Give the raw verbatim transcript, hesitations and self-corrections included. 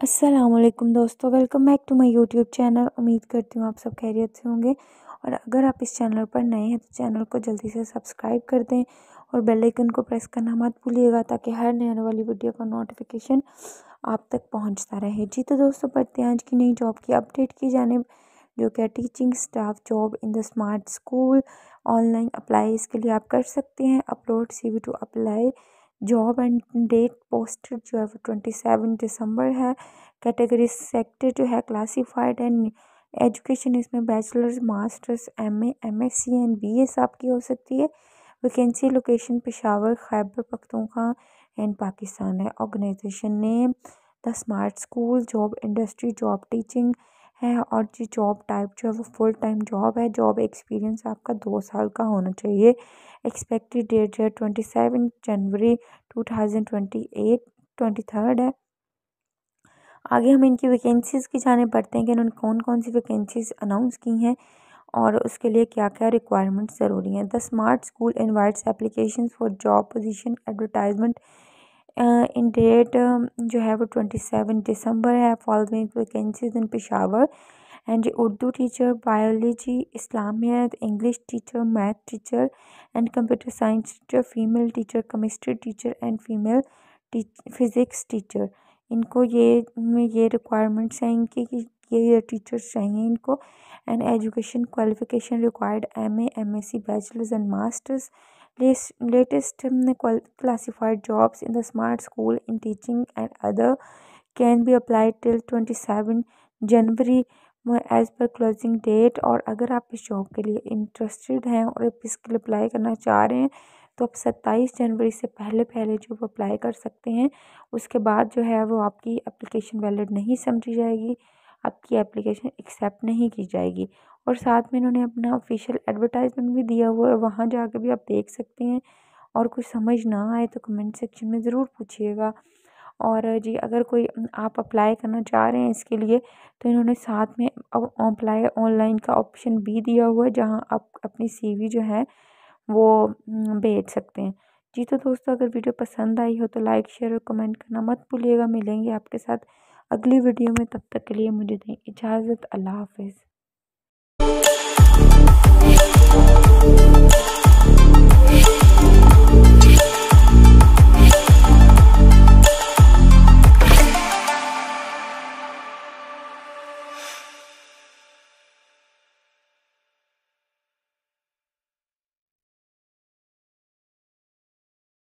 अस्सलामुअलैकुम दोस्तों, welcome back to my YouTube channel. उम्मीद करती हूँ आप सब खैरियत से होंगे। और अगर आप इस चैनल पर नए हैं तो चैनल को जल्दी से सब्सक्राइब कर दें और बेल आइकन को प्रेस करना मत भूलिएगा, ताकि हर नई आने वाली वीडियो का नोटिफिकेशन आप तक पहुंचता रहे। जी तो दोस्तों, बढ़ते हैं आज की नई जॉब की अपडेट की जानिब, जो क्या teaching staff job in the smart school. Online apply इसके लिए आप कर सकते हैं। Upload CV to apply job and date posted जो है वो ट्वेंटी सेवन दिसंबर है। कैटेगरी सेक्टर जो है क्लासिफाइड एंड एजुकेशन, इसमें bachelors masters M A M S C and B S आपकी हो सकती है। Vacancy location Peshawar Khyber Pakhtunkhwa and Pakistan है। Organization name the smart school. Job industry job teaching है। और जी जॉब टाइप जो है वो फुल टाइम जॉब है। जॉब एक्सपीरियंस आपका दो साल का होना चाहिए। एक्सपेक्टेड डेट जो है twenty seven January two thousand twenty eight twenty third है। आगे हम इनकी वैकेंसीज़ की जाने पड़ते हैं कि इन्होंने कौन कौन सी वैकेंसीज अनाउंस की हैं और उसके लिए क्या क्या रिक्वायरमेंट्स ज़रूरी हैं। The smart school invites application for job position advertisement in date जो है वो ट्वेंटी सेवन दिसंबर है। Following vacancies in Peshawar and Urdu teacher, biology, Islamiat, English teacher, math teacher and computer science teacher, female teacher, chemistry teacher and female physics teacher. इनको ये ये requirements हैं इनकी कि ये टीचर्स चाहिए इनको। And education qualification required M A M S C bachelors and masters. Latest classified jobs in the smart school in teaching and other can be applied till twenty seven January as per closing date. और अगर आप इस job के लिए interested हैं और आप इसके लिए अप्लाई करना चाह रहे हैं तो आप सत्ताईस जनवरी से पहले पहले जो वो अप्लाई कर सकते हैं। उसके बाद जो है वो आपकी एप्लीकेशन वैलिड नहीं समझी जाएगी, आपकी एप्लीकेशन एक्सेप्ट नहीं की जाएगी। और साथ में इन्होंने अपना ऑफिशियल एडवर्टाइजमेंट भी दिया हुआ है, वहाँ जाकर भी आप देख सकते हैं। और कुछ समझ ना आए तो कमेंट सेक्शन में ज़रूर पूछिएगा। और जी अगर कोई आप अप्लाई करना चाह रहे हैं इसके लिए तो इन्होंने साथ में अप्लाई ऑनलाइन का ऑप्शन भी दिया हुआ है, जहां आप अपनी सीवी जो है वो भेज सकते हैं। जी तो दोस्तों, अगर वीडियो पसंद आई हो तो लाइक शेयर और कमेंट करना मत भूलिएगा। मिलेंगे आपके साथ अगली वीडियो में, तब तक के लिए मुझे दें इजाज़त। अल्लाह हाफिज़।